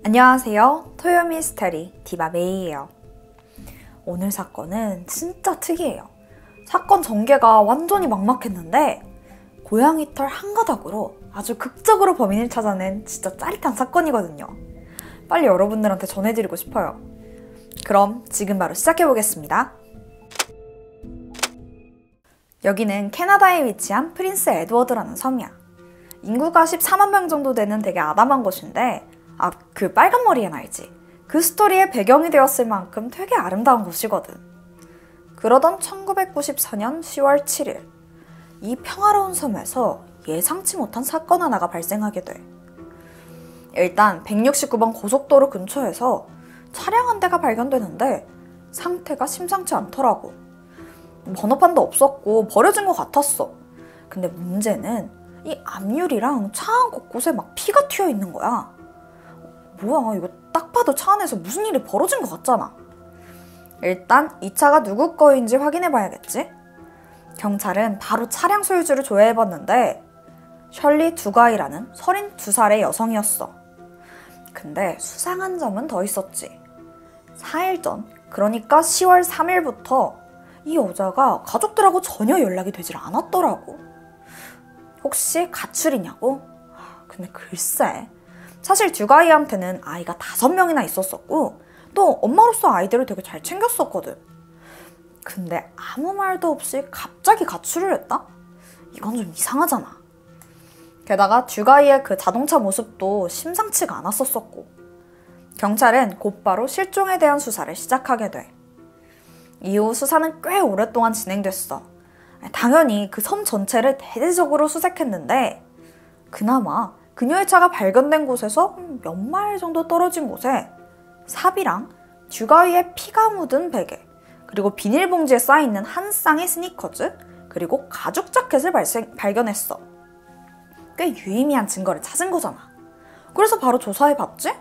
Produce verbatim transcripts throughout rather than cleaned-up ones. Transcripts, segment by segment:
안녕하세요. 토요 미스터리 디바메이예요. 오늘 사건은 진짜 특이해요. 사건 전개가 완전히 막막했는데 고양이 털 한 가닥으로 아주 극적으로 범인을 찾아낸 진짜 짜릿한 사건이거든요. 빨리 여러분들한테 전해드리고 싶어요. 그럼 지금 바로 시작해보겠습니다. 여기는 캐나다에 위치한 프린스 에드워드라는 섬이야. 인구가 십사만 명 정도 되는 되게 아담한 곳인데, 아, 그 빨간 머리 앤 알지? 그 스토리의 배경이 되었을 만큼 되게 아름다운 곳이거든. 그러던 천구백구십사년 시월 칠일, 이 평화로운 섬에서 예상치 못한 사건 하나가 발생하게 돼. 일단 백육십구번 고속도로 근처에서 차량 한 대가 발견되는데 상태가 심상치 않더라고. 번호판도 없었고 버려진 것 같았어. 근데 문제는 이 앞유리랑 차 안 곳곳에 막 피가 튀어 있는 거야. 뭐야, 이거 딱 봐도 차 안에서 무슨 일이 벌어진 것 같잖아. 일단 이 차가 누구 거인지 확인해봐야겠지? 경찰은 바로 차량 소유주를 조회해봤는데 셜리 두가이라는 서른두 살의 여성이었어. 근데 수상한 점은 더 있었지. 사일 전, 그러니까 시월 삼일부터 이 여자가 가족들하고 전혀 연락이 되질 않았더라고. 혹시 가출이냐고? 근데 글쎄, 사실 듀가이한테는 아이가 다섯 명이나 있었었고 또 엄마로서 아이들을 되게 잘 챙겼었거든. 근데 아무 말도 없이 갑자기 가출을 했다? 이건 좀 이상하잖아. 게다가 듀가이의 그 자동차 모습도 심상치가 않았었었고 경찰은 곧바로 실종에 대한 수사를 시작하게 돼. 이후 수사는 꽤 오랫동안 진행됐어. 당연히 그 섬 전체를 대대적으로 수색했는데 그나마 그녀의 차가 발견된 곳에서 몇 마일 정도 떨어진 곳에 삽이랑 듀가이의 피가 묻은 베개, 그리고 비닐봉지에 쌓여있는 한 쌍의 스니커즈, 그리고 가죽 자켓을 발생, 발견했어. 꽤 유의미한 증거를 찾은 거잖아. 그래서 바로 조사해봤지?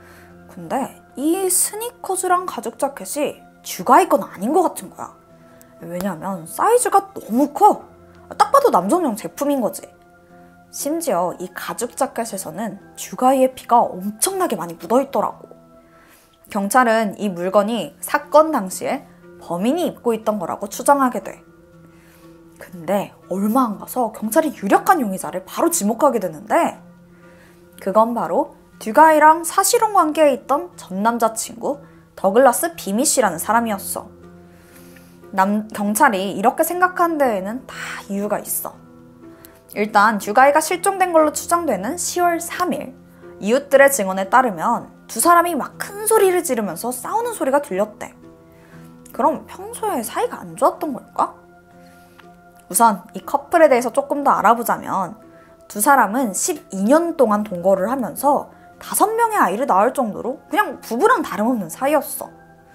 근데 이 스니커즈랑 가죽 자켓이 듀가이 건 아닌 것 같은 거야. 왜냐면 사이즈가 너무 커. 딱 봐도 남성용 제품인 거지. 심지어 이 가죽 자켓에서는 듀가이의 피가 엄청나게 많이 묻어있더라고. 경찰은 이 물건이 사건 당시에 범인이 입고 있던 거라고 추정하게 돼. 근데 얼마 안 가서 경찰이 유력한 용의자를 바로 지목하게 되는데 그건 바로 듀가이랑 사실혼 관계에 있던 전 남자친구 더글라스 비미 씨라는 사람이었어. 남, 경찰이 이렇게 생각한 데에는 다 이유가 있어. 일단 듀가이가 실종된 걸로 추정되는 시월 삼일, 이웃들의 증언에 따르면 두 사람이 막 큰 소리를 지르면서 싸우는 소리가 들렸대. 그럼 평소에 사이가 안 좋았던 걸까? 우선 이 커플에 대해서 조금 더 알아보자면 두 사람은 십이년 동안 동거를 하면서 다섯 명의 아이를 낳을 정도로 그냥 부부랑 다름없는 사이였어.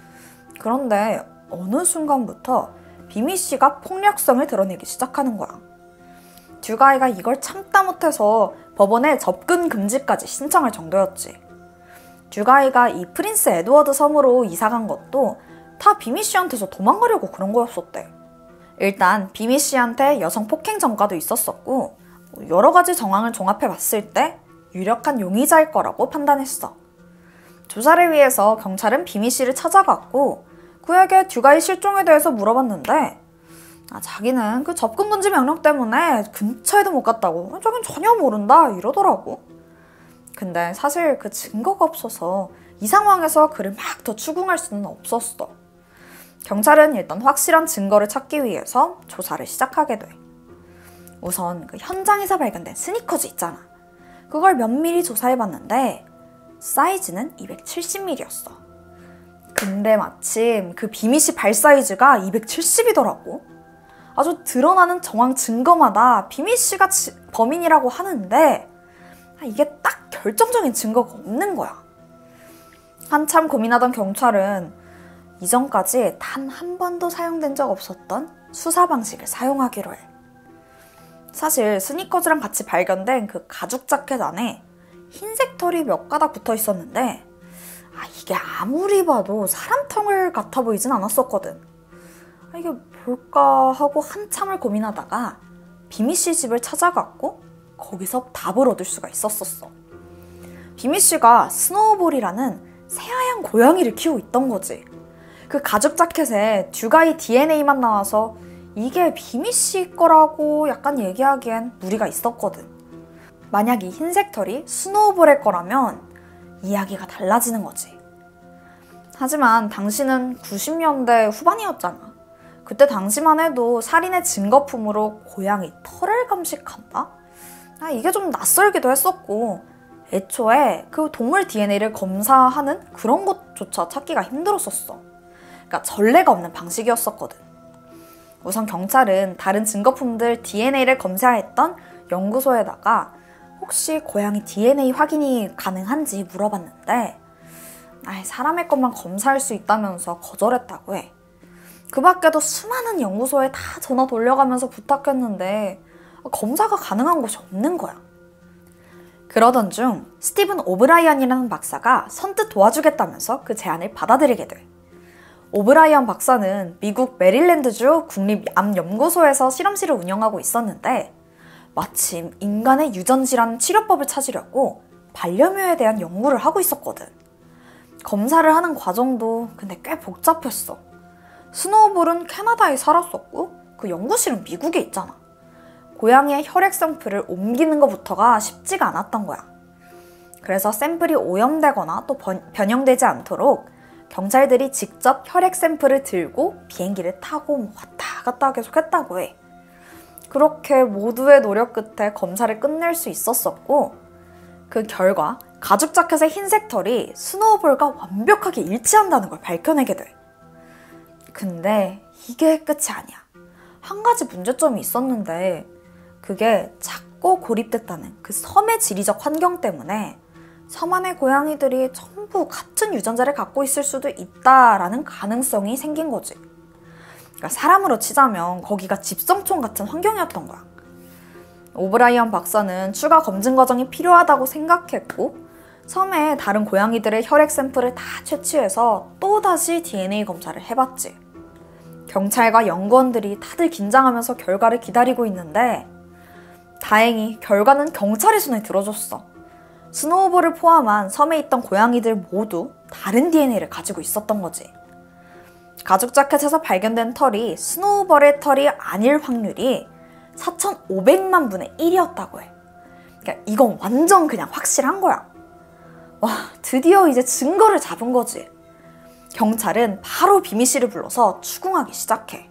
그런데 어느 순간부터 비미 씨가 폭력성을 드러내기 시작하는 거야. 듀가이가 이걸 참다 못해서 법원에 접근 금지까지 신청할 정도였지. 듀가이가 이 프린스 에드워드 섬으로 이사간 것도 다 비미 씨한테서 도망가려고 그런 거였었대. 일단 비미 씨한테 여성 폭행 전과도 있었었고 여러 가지 정황을 종합해 봤을 때 유력한 용의자일 거라고 판단했어. 조사를 위해서 경찰은 비미 씨를 찾아갔고 그에게 듀가이 실종에 대해서 물어봤는데 아, 자기는 그 접근금지 명령 때문에 근처에도 못 갔다고, 자기는 전혀 모른다 이러더라고. 근데 사실 그 증거가 없어서 이 상황에서 그를 막 더 추궁할 수는 없었어. 경찰은 일단 확실한 증거를 찾기 위해서 조사를 시작하게 돼. 우선 그 현장에서 발견된 스니커즈 있잖아. 그걸 면밀히 조사해봤는데 사이즈는 이백칠십 밀리미터였어. 근데 마침 그 비미 씨 발 사이즈가 이백칠십이더라고. 아주 드러나는 정황 증거마다 비미 씨가 지, 범인이라고 하는데 아, 이게 딱 결정적인 증거가 없는 거야. 한참 고민하던 경찰은 이전까지 단 한 번도 사용된 적 없었던 수사 방식을 사용하기로 해. 사실 스니커즈랑 같이 발견된 그 가죽 자켓 안에 흰색 털이 몇 가닥 붙어 있었는데 아, 이게 아무리 봐도 사람 털 같아 보이진 않았었거든. 아, 이게 볼까 하고 한참을 비미 씨가 스노우볼이라는 새하얀 고양이를 키우고 있던 거지. 그 가죽 자켓에 듀가이 디엔에이만 나와서 이게 비미 씨 거라고 약간 얘기하기엔 무리가 있었거든. 만약 이 흰색 털이 스노우볼의 거라면 이야기가 달라지는 거지. 하지만 당시는 구십 년대 후반이었잖아. 그때 당시만 해도 살인의 증거품으로 고양이 털을 감식한다? 아, 이게 좀 낯설기도 했었고 애초에 그 동물 디엔에이를 검사하는 그런 것조차 찾기가 힘들었었어. 그러니까 전례가 없는 방식이었었거든. 우선 경찰은 다른 증거품들 디엔에이를 검사했던 연구소에다가 혹시 고양이 디엔에이 확인이 가능한지 물어봤는데 아이, 사람의 것만 검사할 수 있다면서 거절했다고 해. 그 밖에도 수많은 연구소에 다 전화 돌려가면서 부탁했는데 검사가 가능한 곳이 없는 거야. 그러던 중 스티븐 오브라이언이라는 박사가 선뜻 도와주겠다면서 그 제안을 받아들이게 돼. 오브라이언 박사는 미국 메릴랜드주 국립암연구소에서 실험실을 운영하고 있었는데 마침 인간의 유전질환 치료법을 찾으려고 반려묘에 대한 연구를 하고 있었거든. 검사를 하는 과정도 근데 꽤 복잡했어. 스노우볼은 캐나다에 살았었고 그 연구실은 미국에 있잖아. 고양이의 혈액 샘플을 옮기는 것부터가 쉽지가 않았던 거야. 그래서 샘플이 오염되거나 또 변형되지 않도록 경찰들이 직접 혈액 샘플을 들고 비행기를 타고 왔다 갔다 계속 했다고 해. 그렇게 모두의 노력 끝에 검사를 끝낼 수 있었었고 그 결과 가죽 자켓의 흰색 털이 스노우볼과 완벽하게 일치한다는 걸 밝혀내게 돼. 근데 이게 끝이 아니야. 한 가지 문제점이 있었는데 그게 작고 고립됐다는 그 섬의 지리적 환경 때문에 섬 안의 고양이들이 전부 같은 유전자를 갖고 있을 수도 있다라는 가능성이 생긴 거지. 그러니까 사람으로 치자면 거기가 집성촌 같은 환경이었던 거야. 오브라이언 박사는 추가 검증 과정이 필요하다고 생각했고 섬에 다른 고양이들의 혈액 샘플을 다 채취해서 또다시 디엔에이 검사를 해봤지. 경찰과 연구원들이 다들 긴장하면서 결과를 기다리고 있는데 다행히 결과는 경찰의 손에 들어줬어. 스노우볼을 포함한 섬에 있던 고양이들 모두 다른 디엔에이를 가지고 있었던 거지. 가죽 자켓에서 발견된 털이 스노우볼의 털이 아닐 확률이 사천오백만 분의 일이었다고 해. 그러니까 이건 완전 그냥 확실한 거야. 와, 드디어 이제 증거를 잡은 거지. 경찰은 바로 비미 씨를 불러서 추궁하기 시작해.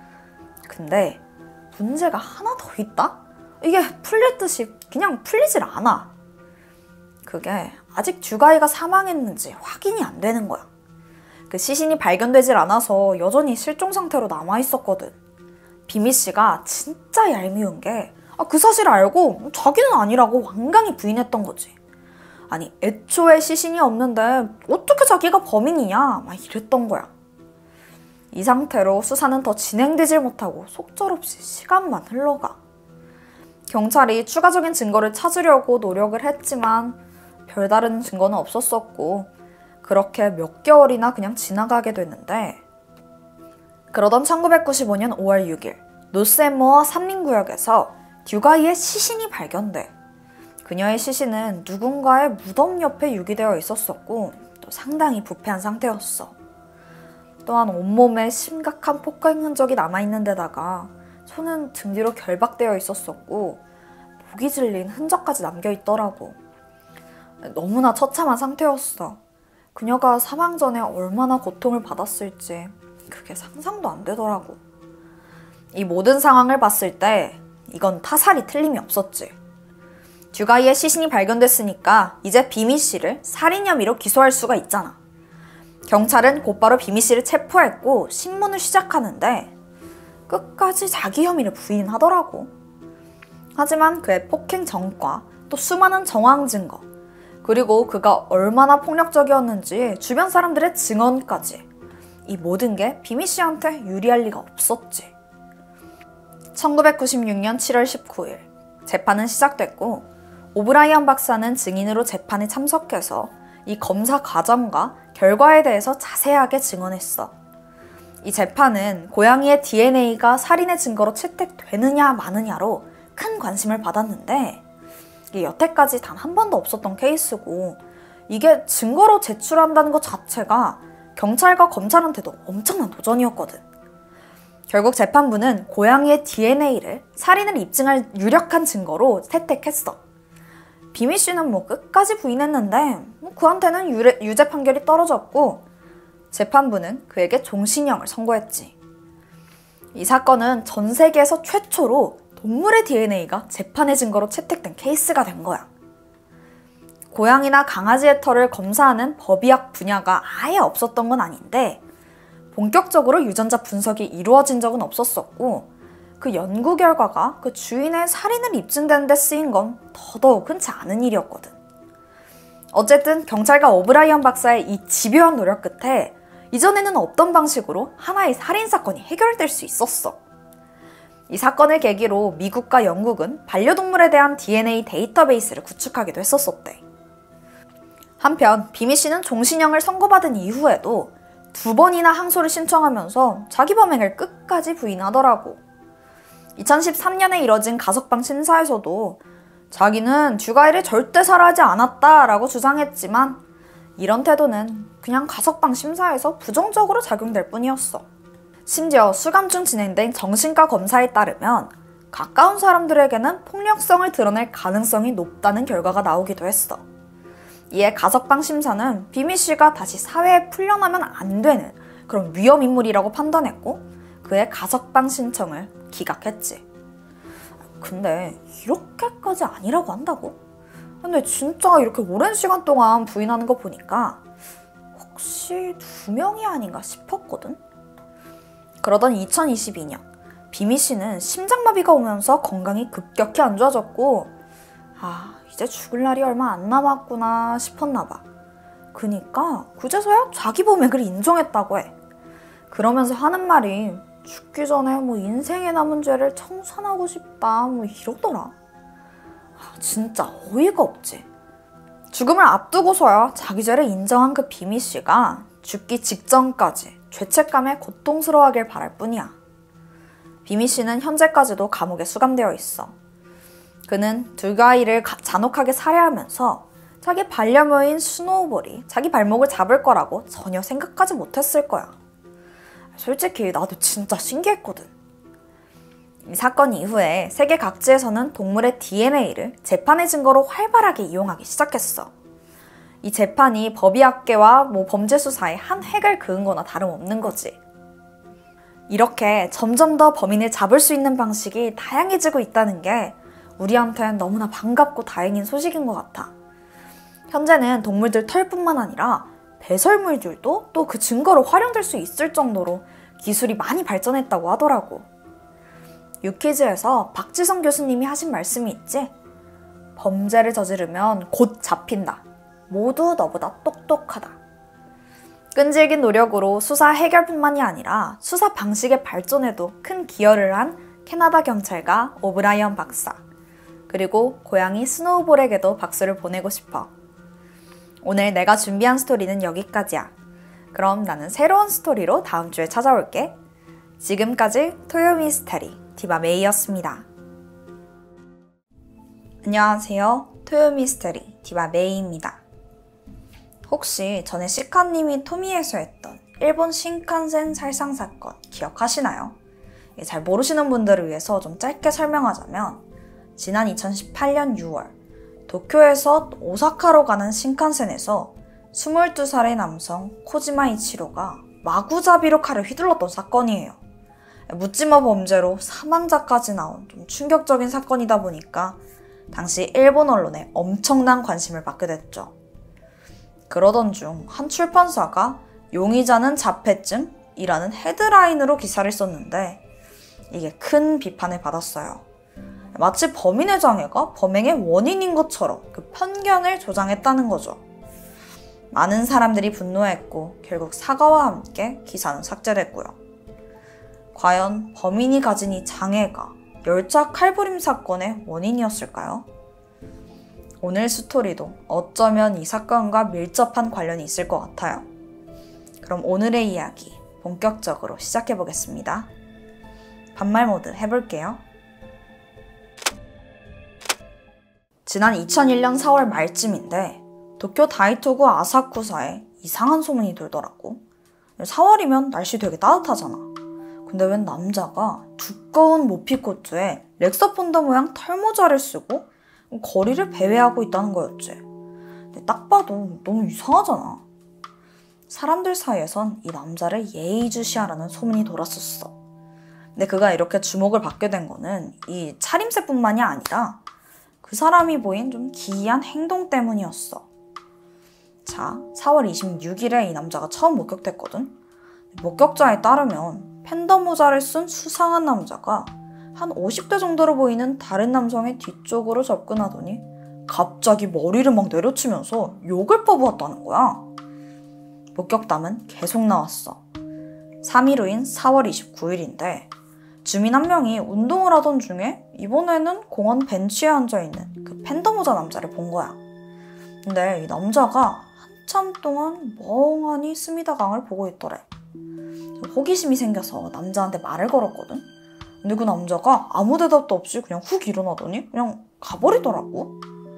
근데 문제가 하나 더 있다? 이게 풀릴 듯이 그냥 풀리질 않아. 그게 아직 듀가이가 사망했는지 확인이 안 되는 거야. 그 시신이 발견되질 않아서 여전히 실종 상태로 남아있었거든. 비미 씨가 진짜 얄미운 게 그 사실을 알고 자기는 아니라고 완강히 부인했던 거지. 아니 애초에 시신이 없는데 어떻게 자기가 범인이냐 막 이랬던 거야. 이 상태로 수사는 더 진행되질 못하고 속절없이 시간만 흘러가. 경찰이 추가적인 증거를 찾으려고 노력을 했지만 별다른 증거는 없었었고 그렇게 몇 개월이나 그냥 지나가게 됐는데 그러던 천구백구십오 년 오월 육일 노스앤모어 삼림구역에서 듀가이의 시신이 발견돼. 그녀의 시신은 누군가의 무덤 옆에 유기되어 있었었고 또 상당히 부패한 상태였어. 또한 온몸에 심각한 폭행 흔적이 남아있는 데다가 손은 등 뒤로 결박되어 있었었고 목이 질린 흔적까지 남겨있더라고. 너무나 처참한 상태였어. 그녀가 사망 전에 얼마나 고통을 받았을지 그게 상상도 안 되더라고. 이 모든 상황을 봤을 때 이건 타살이 틀림이 없었지. 듀가이의 시신이 발견됐으니까 이제 비미 씨를 살인 혐의로 기소할 수가 있잖아. 경찰은 곧바로 비미 씨를 체포했고 신문을 시작하는데 끝까지 자기 혐의를 부인하더라고. 하지만 그의 폭행 전과 또 수많은 정황 증거 그리고 그가 얼마나 폭력적이었는지 주변 사람들의 증언까지 이 모든 게 비미 씨한테 유리할 리가 없었지. 천구백구십육 년 칠월 십구일 재판은 시작됐고 오브라이언 박사는 증인으로 재판에 참석해서 이 검사 과정과 결과에 대해서 자세하게 증언했어. 이 재판은 고양이의 디엔에이가 살인의 증거로 채택되느냐 마느냐로 큰 관심을 받았는데 이게 여태까지 단 한 번도 없었던 케이스고 이게 증거로 제출한다는 것 자체가 경찰과 검찰한테도 엄청난 도전이었거든. 결국 재판부는 고양이의 디엔에이를 살인을 입증할 유력한 증거로 채택했어. 비미 씨는 뭐 끝까지 부인했는데 뭐 그한테는 유래, 유죄 판결이 떨어졌고 재판부는 그에게 종신형을 선고했지. 이 사건은 전 세계에서 최초로 동물의 디엔에이가 재판의 증거로 채택된 케이스가 된 거야. 고양이나 강아지의 털을 검사하는 법의학 분야가 아예 없었던 건 아닌데 본격적으로 유전자 분석이 이루어진 적은 없었었고 그 연구 결과가 그 주인의 살인을 입증되는 데 쓰인 건 더더욱 흔치 않은 일이었거든. 어쨌든 경찰과 오브라이언 박사의 이 집요한 노력 끝에 이전에는 없던 방식으로 하나의 살인사건이 해결될 수 있었어. 이 사건을 계기로 미국과 영국은 반려동물에 대한 디엔에이 데이터베이스를 구축하기도 했었었대. 한편 비미 씨는 종신형을 선고받은 이후에도 두 번이나 항소를 신청하면서 자기 범행을 끝까지 부인하더라고. 이천십삼 년에 이뤄진 가석방 심사에서도 자기는 쥐가이를 절대 살해하지 않았다라고 주장했지만 이런 태도는 그냥 가석방 심사에서 부정적으로 작용될 뿐이었어. 심지어 수감 중 진행된 정신과 검사에 따르면 가까운 사람들에게는 폭력성을 드러낼 가능성이 높다는 결과가 나오기도 했어. 이에 가석방 심사는 비미 씨가 다시 사회에 풀려나면 안 되는 그런 위험인물이라고 판단했고 그의 가석방 신청을 기각했지. 근데 이렇게까지 아니라고 한다고? 근데 진짜 이렇게 오랜 시간 동안 부인하는 거 보니까 혹시 두 명이 아닌가 싶었거든? 그러던 이천이십이 년 비미 씨는 심장마비가 오면서 건강이 급격히 안 좋아졌고 아 이제 죽을 날이 얼마 안 남았구나 싶었나 봐. 그니까 그제서야 자기 범행을 인정했다고 해. 그러면서 하는 말이 죽기 전에 뭐 인생에 남은 죄를 청산하고 싶다 뭐 이러더라. 아, 진짜 어이가 없지. 죽음을 앞두고서야 자기 죄를 인정한 그 비미 씨가 죽기 직전까지 죄책감에 고통스러워하길 바랄 뿐이야. 비미 씨는 현재까지도 감옥에 수감되어 있어. 그는 두 아이를 잔혹하게 살해하면서 자기 반려묘인 스노우볼이 자기 발목을 잡을 거라고 전혀 생각하지 못했을 거야. 솔직히 나도 진짜 신기했거든. 이 사건 이후에 세계 각지에서는 동물의 디엔에이를 재판의 증거로 활발하게 이용하기 시작했어. 이 재판이 법의학계와 뭐 범죄 수사의 한 획을 그은 거나 다름없는 거지. 이렇게 점점 더 범인을 잡을 수 있는 방식이 다양해지고 있다는 게 우리한테는 너무나 반갑고 다행인 소식인 것 같아. 현재는 동물들 털뿐만 아니라 배설물들도 또 그 증거로 활용될 수 있을 정도로 기술이 많이 발전했다고 하더라고. 유퀴즈에서 박지성 교수님이 하신 말씀이 있지? 범죄를 저지르면 곧 잡힌다. 모두 너보다 똑똑하다. 끈질긴 노력으로 수사 해결뿐만이 아니라 수사 방식의 발전에도 큰 기여를 한 캐나다 경찰과 오브라이언 박사, 그리고 고양이 스노우볼에게도 박수를 보내고 싶어. 오늘 내가 준비한 스토리는 여기까지야. 그럼 나는 새로운 스토리로 다음 주에 찾아올게. 지금까지 토요미스테리 디바메이였습니다. 안녕하세요. 토요미스테리 디바메이입니다. 혹시 전에 시카님이 토미에서 했던 일본 신칸센 살상 사건 기억하시나요? 잘 모르시는 분들을 위해서 좀 짧게 설명하자면 지난 이천십팔 년 유월 도쿄에서 오사카로 가는 신칸센에서 스물두 살의 남성 코지마 이치로가 마구잡이로 칼을 휘둘렀던 사건이에요. 묻지마 범죄로 사망자까지 나온 좀 충격적인 사건이다 보니까 당시 일본 언론에 엄청난 관심을 받게 됐죠. 그러던 중 한 출판사가 용의자는 자폐증이라는 헤드라인으로 기사를 썼는데 이게 큰 비판을 받았어요. 마치 범인의 장애가 범행의 원인인 것처럼 그 편견을 조장했다는 거죠. 많은 사람들이 분노했고 결국 사과와 함께 기사는 삭제됐고요. 과연 범인이 가진 이 장애가 열차 칼부림 사건의 원인이었을까요? 오늘 스토리도 어쩌면 이 사건과 밀접한 관련이 있을 것 같아요. 그럼 오늘의 이야기 본격적으로 시작해보겠습니다. 반말 모드 해볼게요. 지난 이천일 년 사월 말쯤인데 도쿄 다이토구 아사쿠사에 이상한 소문이 돌더라고. 사월이면 날씨 되게 따뜻하잖아. 근데 웬 남자가 두꺼운 모피코트에 렉서폰더 모양 털모자를 쓰고 거리를 배회하고 있다는 거였지. 근데 딱 봐도 너무 이상하잖아. 사람들 사이에선 이 남자를 예의주시하라는 소문이 돌았었어. 근데 그가 이렇게 주목을 받게 된 거는 이 차림새뿐만이 아니라 그 사람이 보인 좀 기이한 행동 때문이었어. 자, 사월 이십육일에 이 남자가 처음 목격됐거든. 목격자에 따르면 팬더 모자를 쓴 수상한 남자가 한 오십 대 정도로 보이는 다른 남성의 뒤쪽으로 접근하더니 갑자기 머리를 막 내려치면서 욕을 퍼부었다는 거야. 목격담은 계속 나왔어. 삼 일 후인 사월 이십구일인데 주민 한 명이 운동을 하던 중에 이번에는 공원 벤치에 앉아있는 그 팬더 모자 남자를 본 거야. 근데 이 남자가 한참 동안 멍하니 스미다 강을 보고 있더래. 호기심이 생겨서 남자한테 말을 걸었거든. 근데 그 남자가 아무 대답도 없이 그냥 훅 일어나더니 그냥 가버리더라고.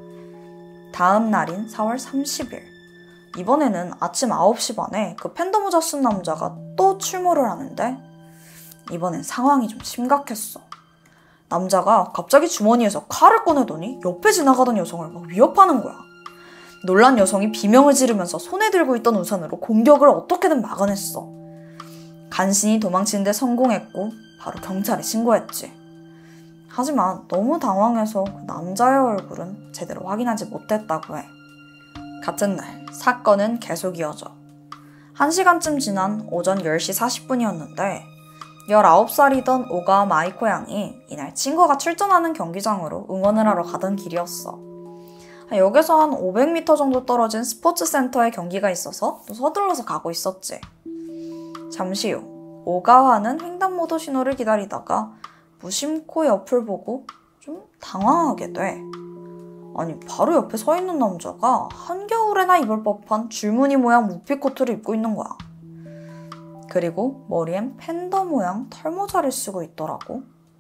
다음 날인 사월 삼십일. 이번에는 아침 아홉 시 반에 그 팬더 모자 쓴 남자가 또 출몰을 하는데 이번엔 상황이 좀 심각했어. 남자가 갑자기 주머니에서 칼을 꺼내더니 옆에 지나가던 여성을 막 위협하는 거야. 놀란 여성이 비명을 지르면서 손에 들고 있던 우산으로 공격을 어떻게든 막아냈어. 간신히 도망치는데 성공했고 바로 경찰에 신고했지. 하지만 너무 당황해서 그 남자의 얼굴은 제대로 확인하지 못했다고 해. 같은 날 사건은 계속 이어져. 한 시간쯤 지난 오전 열 시 사십 분이었는데 열아홉 살이던 오가와 마이코 양이 이날 친구가 출전하는 경기장으로 응원을 하러 가던 길이었어. 여기서 한 오백 미터 정도 떨어진 스포츠 센터에 경기가 있어서 또 서둘러서 가고 있었지. 잠시 후 오가와는 횡단보도 신호를 기다리다가 무심코 옆을 보고 좀 당황하게 돼. 아니 바로 옆에 서 있는 남자가 한겨울에나 입을 법한 줄무늬 모양 무피코트를 입고 있는 거야. 그리고 머리엔 팬더 모양 털모자를 쓰고 있더라고.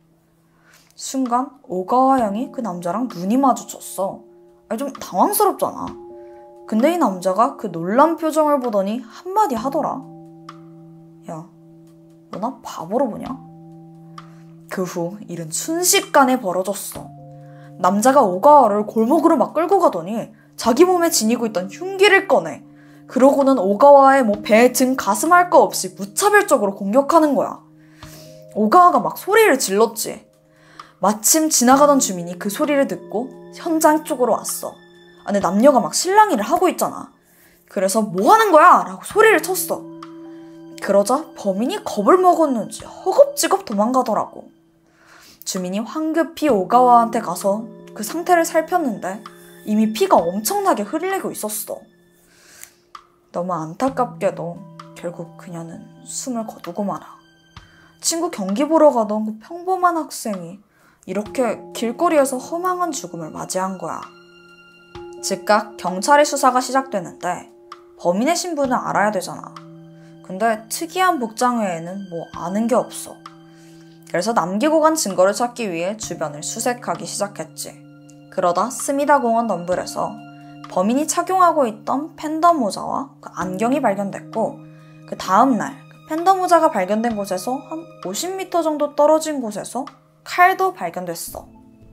순간 오가와 양이 그 남자랑 눈이 마주쳤어. 아니 좀 당황스럽잖아. 근데 이 남자가 그 놀란 표정을 보더니 한마디 하더라. 야, 너 나 바보로 보냐? 그 후 일은 순식간에 벌어졌어. 남자가 오가와를 골목으로 막 끌고 가더니 자기 몸에 지니고 있던 흉기를 꺼내. 그러고는 오가와의 뭐 배, 등, 가슴 할 거 없이 무차별적으로 공격하는 거야. 오가와가 막 소리를 질렀지. 마침 지나가던 주민이 그 소리를 듣고 현장 쪽으로 왔어. 아, 근데 남녀가 막 실랑이를 하고 있잖아. 그래서 뭐 하는 거야? 라고 소리를 쳤어. 그러자 범인이 겁을 먹었는지 허겁지겁 도망가더라고. 주민이 황급히 오가와한테 가서 그 상태를 살폈는데 이미 피가 엄청나게 흐르고 있었어. 너무 안타깝게도 결국 그녀는 숨을 거두고 말아. 친구 경기 보러 가던 그 평범한 학생이 이렇게 길거리에서 허망한 죽음을 맞이한 거야. 즉각 경찰의 수사가 시작되는데 범인의 신분을 알아야 되잖아. 근데 특이한 복장 외에는 뭐 아는 게 없어. 그래서 남기고 간 증거를 찾기 위해 주변을 수색하기 시작했지. 그러다 스미다 공원 덤블에서 범인이 착용하고 있던 팬더 모자와 그 안경이 발견됐고 그 다음날 그 팬더 모자가 발견된 곳에서 한 오십 미터 정도 떨어진 곳에서 칼도 발견됐어.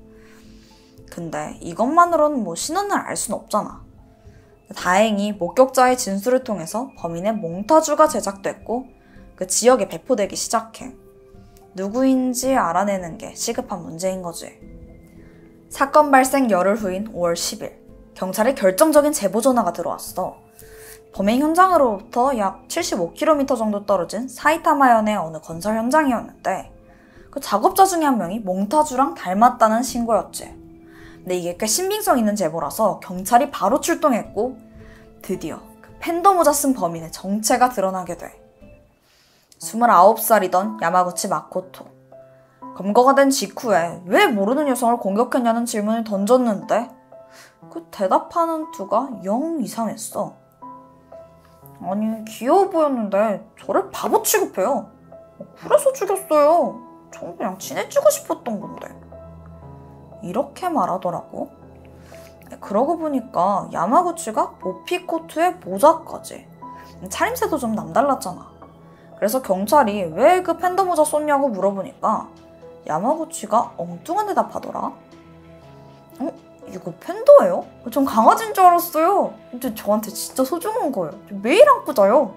근데 이것만으로는 뭐 신원을 알 순 없잖아. 다행히 목격자의 진술을 통해서 범인의 몽타주가 제작됐고 그 지역에 배포되기 시작해. 누구인지 알아내는 게 시급한 문제인 거지. 사건 발생 열흘 후인 오월 십일, 경찰에 결정적인 제보 전화가 들어왔어. 범행 현장으로부터 약 칠십오 킬로미터 정도 떨어진 사이타마현의 어느 건설 현장이었는데 그 작업자 중에 한 명이 몽타주랑 닮았다는 신고였지. 근데 이게 꽤 신빙성 있는 제보라서 경찰이 바로 출동했고 드디어 그 팬더 모자 쓴 범인의 정체가 드러나게 돼. 스물아홉 살이던 야마구치 마코토. 검거가 된 직후에 왜 모르는 여성을 공격했냐는 질문을 던졌는데 그 대답하는 투가 영 이상했어. 아니 귀여워 보였는데 저를 바보 취급해요. 그래서 죽였어요. 전 그냥 친해지고 싶었던 건데. 이렇게 말하더라고. 그러고 보니까 야마구치가 모피코트에 모자까지. 차림새도 좀 남달랐잖아. 그래서 경찰이 왜 그 팬더 모자 썼냐고 물어보니까 야마구치가 엉뚱한 대답하더라. 어? 이거 팬더예요? 전 강아지인 줄 알았어요. 근데 저한테 진짜 소중한 거예요. 매일 안고 자요.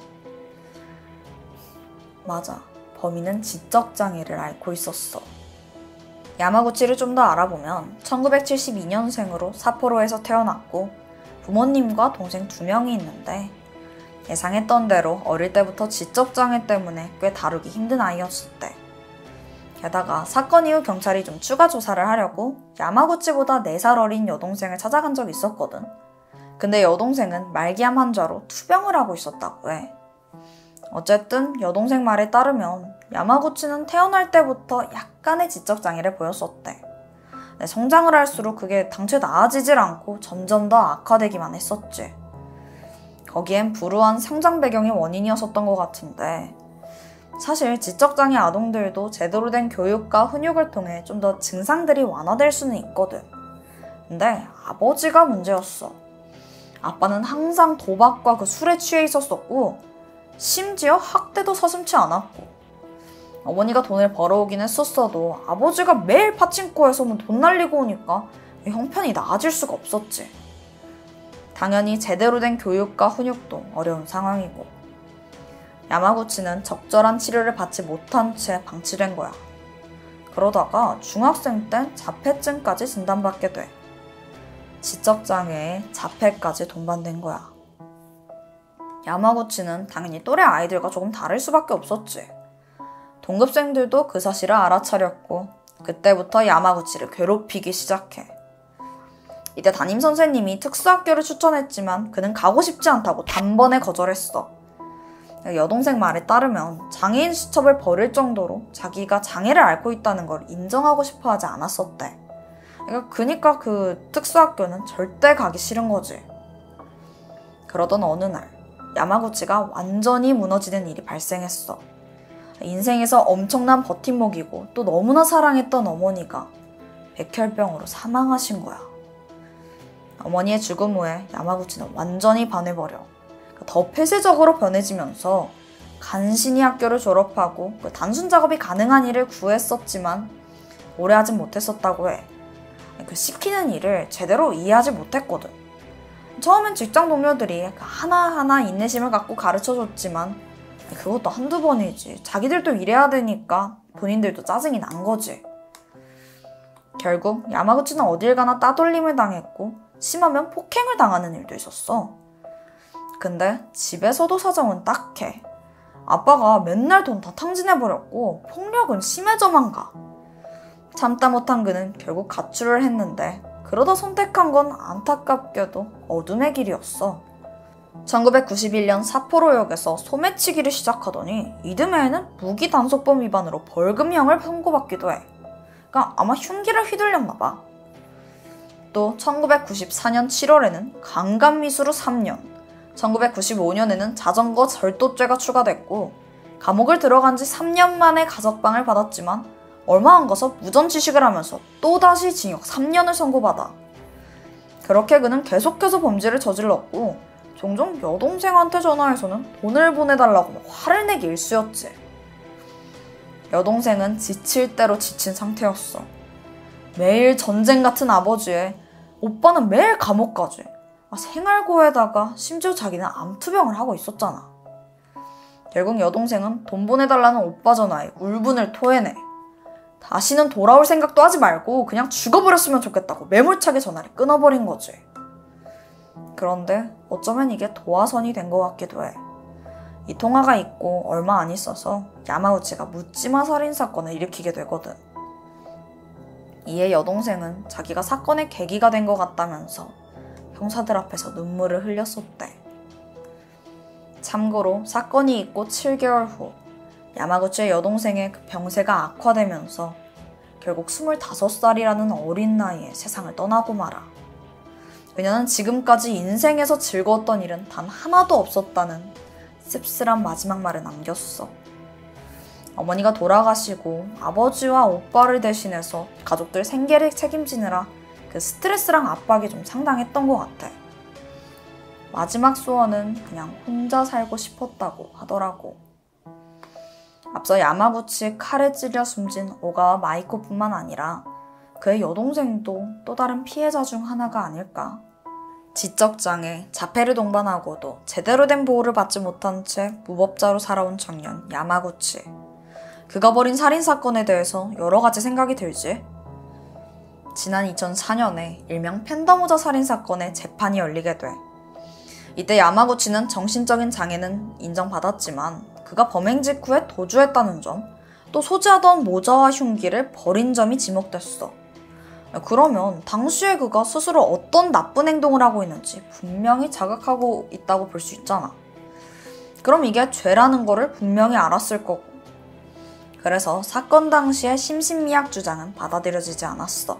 맞아. 범인은 지적장애를 앓고 있었어. 야마구치를 좀 더 알아보면 천구백칠십이 년생으로 삿포로에서 태어났고 부모님과 동생 두 명이 있는데 예상했던 대로 어릴 때부터 지적장애 때문에 꽤 다루기 힘든 아이였었대. 게다가 사건 이후 경찰이 좀 추가 조사를 하려고 야마구치보다 네 살 어린 여동생을 찾아간 적이 있었거든. 근데 여동생은 말기암 환자로 투병을 하고 있었다고 해. 어쨌든 여동생 말에 따르면 야마구치는 태어날 때부터 약간의 지적장애를 보였었대. 성장을 할수록 그게 당최 나아지질 않고 점점 더 악화되기만 했었지. 거기엔 불우한 성장 배경이 원인이었었던 것 같은데 사실 지적장애 아동들도 제대로 된 교육과 훈육을 통해 좀 더 증상들이 완화될 수는 있거든. 근데 아버지가 문제였어. 아빠는 항상 도박과 그 술에 취해 있었었고 심지어 학대도 서슴지 않았고 어머니가 돈을 벌어오긴 했었어도 아버지가 매일 파친코에서만 돈 날리고 오니까 형편이 나아질 수가 없었지. 당연히 제대로 된 교육과 훈육도 어려운 상황이고 야마구치는 적절한 치료를 받지 못한 채 방치된 거야. 그러다가 중학생 때 자폐증까지 진단받게 돼. 지적장애에 자폐까지 동반된 거야. 야마구치는 당연히 또래 아이들과 조금 다를 수밖에 없었지. 동급생들도 그 사실을 알아차렸고 그때부터 야마구치를 괴롭히기 시작해. 이때 담임선생님이 특수학교를 추천했지만 그는 가고 싶지 않다고 단번에 거절했어. 여동생 말에 따르면 장애인 수첩을 버릴 정도로 자기가 장애를 앓고 있다는 걸 인정하고 싶어 하지 않았었대. 그러니까 그 특수학교는 절대 가기 싫은 거지. 그러던 어느 날 야마구치가 완전히 무너지는 일이 발생했어. 인생에서 엄청난 버팀목이고 또 너무나 사랑했던 어머니가 백혈병으로 사망하신 거야. 어머니의 죽음 후에 야마구치는 완전히 반해버려. 더 폐쇄적으로 변해지면서 간신히 학교를 졸업하고 그 단순 작업이 가능한 일을 구했었지만 오래 하진 못했었다고 해. 그 시키는 일을 제대로 이해하지 못했거든. 처음엔 직장 동료들이 하나하나 인내심을 갖고 가르쳐줬지만 그것도 한두 번이지. 자기들도 일해야 되니까 본인들도 짜증이 난 거지. 결국 야마구치는 어딜 가나 따돌림을 당했고 심하면 폭행을 당하는 일도 있었어. 근데 집에서도 사정은 딱해. 아빠가 맨날 돈 다 탕진해버렸고 폭력은 심해져만 가. 참다 못한 그는 결국 가출을 했는데 그러다 선택한 건 안타깝게도 어둠의 길이었어. 천구백구십일 년 삿포로역에서 소매치기를 시작하더니 이듬해에는 무기 단속범 위반으로 벌금형을 선고받기도 해. 그러니까 아마 흉기를 휘둘렸나 봐. 또 천구백구십사 년 칠월에는 강간미수로 삼 년, 천구백구십오 년에는 자전거 절도죄가 추가됐고 감옥을 들어간 지 삼 년 만에 가석방을 받았지만 얼마 안 가서 무전취식을 하면서 또다시 징역 삼 년을 선고받아. 그렇게 그는 계속해서 범죄를 저질렀고 종종 여동생한테 전화해서는 돈을 보내달라고 화를 내기 일쑤였지. 여동생은 지칠 대로 지친 상태였어. 매일 전쟁 같은 아버지에 오빠는 매일 감옥 가지. 아, 생활고에다가 심지어 자기는 암투병을 하고 있었잖아. 결국 여동생은 돈 보내달라는 오빠 전화에 울분을 토해내. 다시는 돌아올 생각도 하지 말고 그냥 죽어버렸으면 좋겠다고 매몰차게 전화를 끊어버린 거지. 그런데 어쩌면 이게 도화선이 된 것 같기도 해. 이 통화가 있고 얼마 안 있어서 야마구치가 묻지마 살인사건을 일으키게 되거든. 이에 여동생은 자기가 사건의 계기가 된 것 같다면서 형사들 앞에서 눈물을 흘렸었대. 참고로 사건이 있고 칠 개월 후 야마구치의 여동생의 그 병세가 악화되면서 결국 스물다섯 살이라는 어린 나이에 세상을 떠나고 말아. 그녀는 지금까지 인생에서 즐거웠던 일은 단 하나도 없었다는 씁쓸한 마지막 말을 남겼어. 어머니가 돌아가시고 아버지와 오빠를 대신해서 가족들 생계를 책임지느라 그 스트레스랑 압박이 좀 상당했던 것 같아. 마지막 소원은 그냥 혼자 살고 싶었다고 하더라고. 앞서 야마구치 칼에 찔려 숨진 오가와 마이코뿐만 아니라 그의 여동생도 또 다른 피해자 중 하나가 아닐까. 지적장애, 자폐를 동반하고도 제대로 된 보호를 받지 못한 채 무법자로 살아온 청년 야마구치. 그가 벌인 살인사건에 대해서 여러 가지 생각이 들지. 지난 이천사 년에 일명 팬더모자 살인사건의 재판이 열리게 돼. 이때 야마구치는 정신적인 장애는 인정받았지만 그가 범행 직후에 도주했다는 점, 또 소지하던 모자와 흉기를 버린 점이 지목됐어. 그러면 당시에 그가 스스로 어떤 나쁜 행동을 하고 있는지 분명히 자각하고 있다고 볼 수 있잖아. 그럼 이게 죄라는 거를 분명히 알았을 거고. 그래서 사건 당시의 심신미약 주장은 받아들여지지 않았어.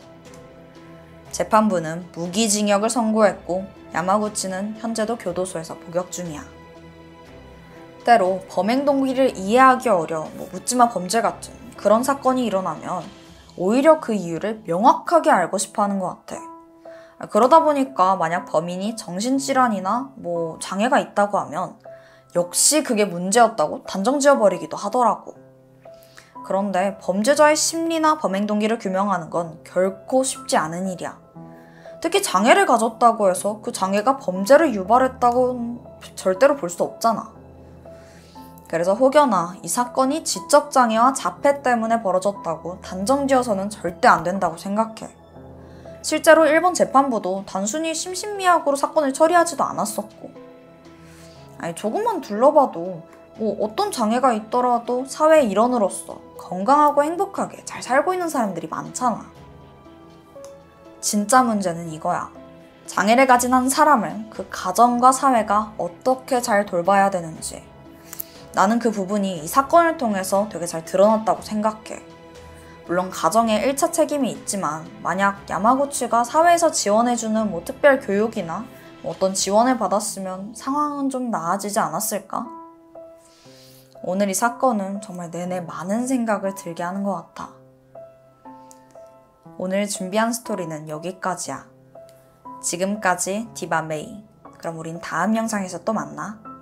재판부는 무기징역을 선고했고 야마구치는 현재도 교도소에서 복역 중이야. 때로 범행 동기를 이해하기 어려운 뭐 묻지마 범죄 같은 그런 사건이 일어나면 오히려 그 이유를 명확하게 알고 싶어 하는 것 같아. 그러다 보니까 만약 범인이 정신질환이나 뭐 장애가 있다고 하면 역시 그게 문제였다고 단정 지어버리기도 하더라고. 그런데 범죄자의 심리나 범행 동기를 규명하는 건 결코 쉽지 않은 일이야. 특히 장애를 가졌다고 해서 그 장애가 범죄를 유발했다고는 절대로 볼 수 없잖아. 그래서 혹여나 이 사건이 지적장애와 자폐 때문에 벌어졌다고 단정지어서는 절대 안 된다고 생각해. 실제로 일본 재판부도 단순히 심신미약으로 사건을 처리하지도 않았었고. 아니, 조금만 둘러봐도 뭐 어떤 장애가 있더라도 사회의 일원으로서 건강하고 행복하게 잘 살고 있는 사람들이 많잖아. 진짜 문제는 이거야. 장애를 가진 한 사람을 그 가정과 사회가 어떻게 잘 돌봐야 되는지. 나는 그 부분이 이 사건을 통해서 되게 잘 드러났다고 생각해. 물론 가정에 일 차 책임이 있지만 만약 야마구치가 사회에서 지원해주는 뭐 특별 교육이나 뭐 어떤 지원을 받았으면 상황은 좀 나아지지 않았을까? 오늘 이 사건은 정말 내내 많은 생각을 들게 하는 것 같아. 오늘 준비한 스토리는 여기까지야. 지금까지 디바메이. 그럼 우린 다음 영상에서 또 만나.